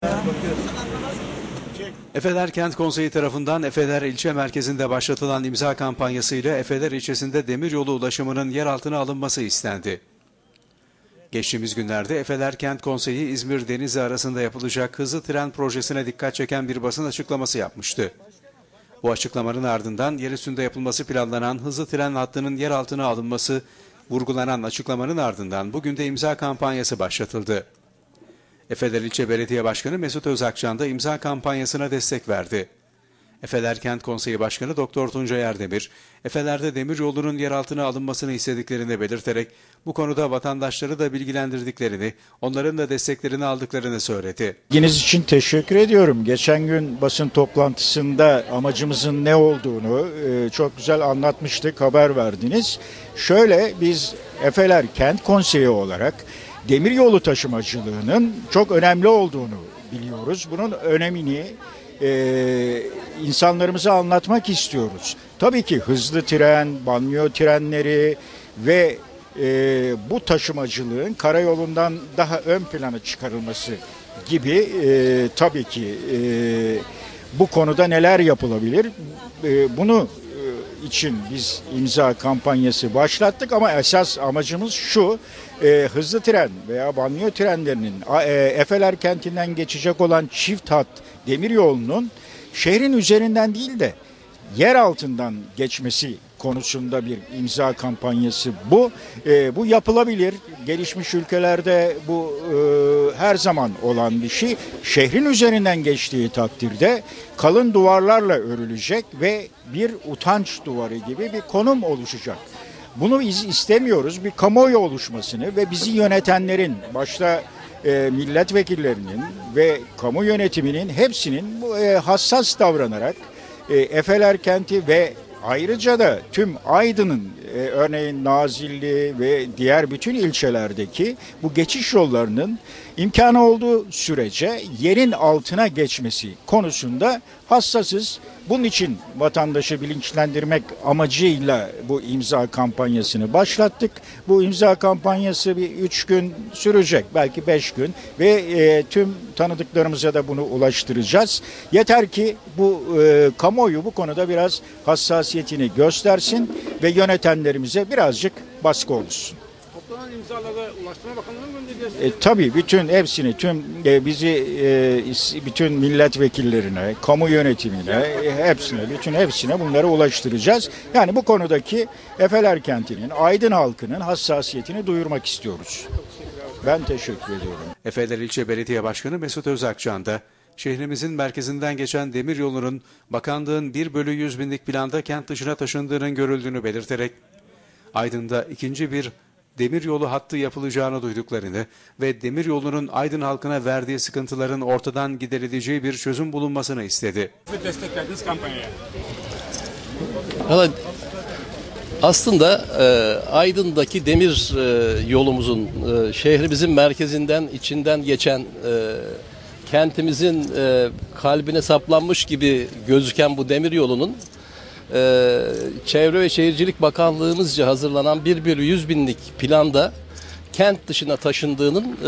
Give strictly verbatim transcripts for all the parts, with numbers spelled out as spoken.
Efeler Kent Konseyi tarafından Efeler ilçe merkezinde başlatılan imza kampanyasıyla Efeler ilçesinde demiryolu ulaşımının yer altına alınması istendi. Geçtiğimiz günlerde Efeler Kent Konseyi İzmir-Denizli arasında yapılacak hızlı tren projesine dikkat çeken bir basın açıklaması yapmıştı. Bu açıklamanın ardından yer üstünde yapılması planlanan hızlı tren hattının yer altına alınması, vurgulanan açıklamanın ardından bugün de imza kampanyası başlatıldı. Efeler İlçe Belediye Başkanı Mesut Özakçan da imza kampanyasına destek verdi. Efeler Kent Konseyi Başkanı Doktor Tuncay Erdemir, Efeler'de demiryolunun yer altına alınmasını istediklerini belirterek bu konuda vatandaşları da bilgilendirdiklerini, onların da desteklerini aldıklarını söyledi. İlginiz için teşekkür ediyorum. Geçen gün basın toplantısında amacımızın ne olduğunu çok güzel anlatmıştık, haber verdiniz. Şöyle, biz Efeler Kent Konseyi olarak demiryolu taşımacılığının çok önemli olduğunu biliyoruz. Bunun önemini e, insanlarımıza anlatmak istiyoruz. Tabii ki hızlı tren, banliyö trenleri ve e, bu taşımacılığın karayolundan daha ön plana çıkarılması gibi e, tabii ki e, bu konuda neler yapılabilir? E, bunu için biz imza kampanyası başlattık ama esas amacımız şu: e, hızlı tren veya banliyö trenlerinin e, Efeler kentinden geçecek olan çift hat demiryolunun şehrin üzerinden değil de yer altından geçmesi konusunda bir imza kampanyası bu. E, bu yapılabilir. Gelişmiş ülkelerde bu e, her zaman olan bir şey. Şehrin üzerinden geçtiği takdirde kalın duvarlarla örülecek ve bir utanç duvarı gibi bir konum oluşacak. Bunu biz istemiyoruz. Bir kamuoyu oluşmasını ve bizi yönetenlerin, başta e, milletvekillerinin ve kamu yönetiminin hepsinin bu e, hassas davranarak e, Efeler kenti ve ayrıca da tüm Aydın'ın e, örneğin Nazilli ve diğer bütün ilçelerdeki bu geçiş yollarının imkanı olduğu sürece yerin altına geçmesi konusunda hassasız. Bunun için vatandaşı bilinçlendirmek amacıyla bu imza kampanyasını başlattık. Bu imza kampanyası bir üç gün sürecek, belki beş gün ve e, tüm tanıdıklarımıza da bunu ulaştıracağız. Yeter ki bu e, kamuoyu bu konuda biraz hassasiyetini göstersin ve yönetenlerimize birazcık baskı olsun. Toplanan imzaları Ulaştırma Bakanlığı'na mı göndereceğiz? E, tabii bütün hepsini, tüm e, bizi e, bütün milletvekillerine, kamu yönetimine, e, hepsine, bütün hepsine bunları ulaştıracağız. Yani bu konudaki Efeler kentinin, Aydın halkının hassasiyetini duyurmak istiyoruz. Ben teşekkür ediyorum. Efeler İlçe Belediye Başkanı Mesut Özakçan da şehrimizin merkezinden geçen demiryolunun bakanlığın bir bölü yüz binlik planda kent dışına taşındığının görüldüğünü belirterek Aydın'da ikinci bir demiryolu hattı yapılacağını duyduklarını ve demiryolunun Aydın halkına verdiği sıkıntıların ortadan giderileceği bir çözüm bulunmasını istedi. Destek verdiniz kampanyaya. Valla aslında e, Aydın'daki demir e, yolumuzun e, şehrimizin merkezinden, içinden geçen e, kentimizin e, kalbine saplanmış gibi gözüken bu demir yolunun Ee, Çevre ve Şehircilik Bakanlığımızca hazırlanan bir bölü yüz binlik planda kent dışına taşındığının e,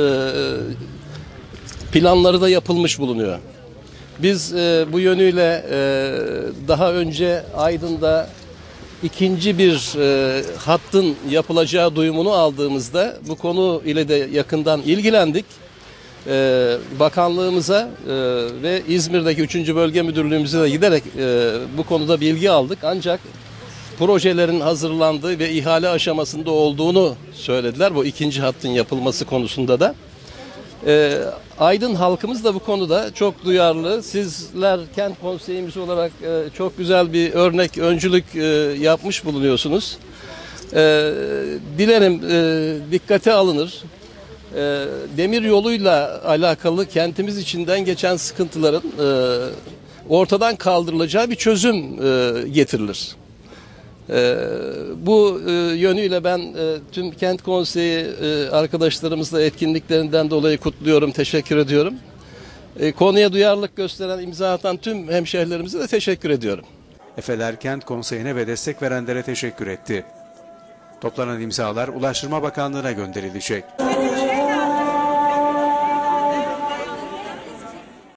planları da yapılmış bulunuyor. Biz e, bu yönüyle e, daha önce Aydın'da ikinci bir e, hattın yapılacağı duyumunu aldığımızda bu konu ile de yakından ilgilendik. Ee, bakanlığımıza e, ve İzmir'deki üçüncü Bölge Müdürlüğümüze de giderek e, bu konuda bilgi aldık. Ancak projelerin hazırlandığı ve ihale aşamasında olduğunu söylediler. Bu ikinci hattın yapılması konusunda da. E, Aydın halkımız da bu konuda çok duyarlı. Sizler kent konseyimiz olarak e, çok güzel bir örnek, öncülük e, yapmış bulunuyorsunuz. E, dilerim e, dikkate alınır. E, demir yoluyla alakalı kentimiz içinden geçen sıkıntıların e, ortadan kaldırılacağı bir çözüm e, getirilir. E, bu e, yönüyle ben e, tüm kent konseyi e, arkadaşlarımızla etkinliklerinden dolayı kutluyorum, teşekkür ediyorum. E, konuya duyarlılık gösteren, imza atan tüm hemşehrilerimize de teşekkür ediyorum. Efeler Kent Konseyi'ne ve destek verenlere teşekkür etti. Toplanan imzalar Ulaştırma Bakanlığı'na gönderilecek.